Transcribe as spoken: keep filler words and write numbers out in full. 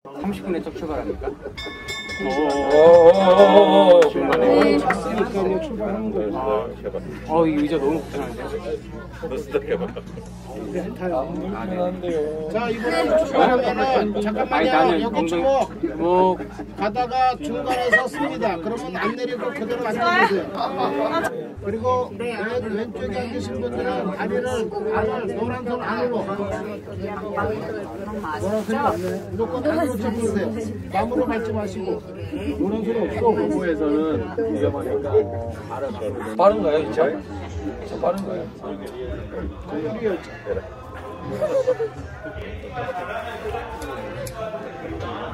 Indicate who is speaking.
Speaker 1: 삼십 분에 첫 출발합니까?
Speaker 2: 오오오오오오
Speaker 1: 중간에
Speaker 3: 잤으니까 출발하는 거예요.
Speaker 1: 어, 이 의자 너무 불편한데요?
Speaker 2: 불편한데요.
Speaker 3: 자, 이번에 출발하면은
Speaker 1: 아니
Speaker 3: 잠깐만요.
Speaker 1: 나는
Speaker 3: 여기
Speaker 1: 엉덩이
Speaker 3: 주목.
Speaker 1: 뭐
Speaker 3: 가다가 중간에 섰습니다. 그러면 안 내리고 그대로 앉아주세요. 그리고 왼, 왼쪽에 앉으신 분들은 다리를 안을 노란 손 안으로 노란 손이 안에 무조건 안으로 잡으세요. 나무로 밟지 마시고 노란 손 없어.
Speaker 2: 공부에서는 위험하니까 빠른가요 이 차? 저 빠른가요?
Speaker 3: 우리가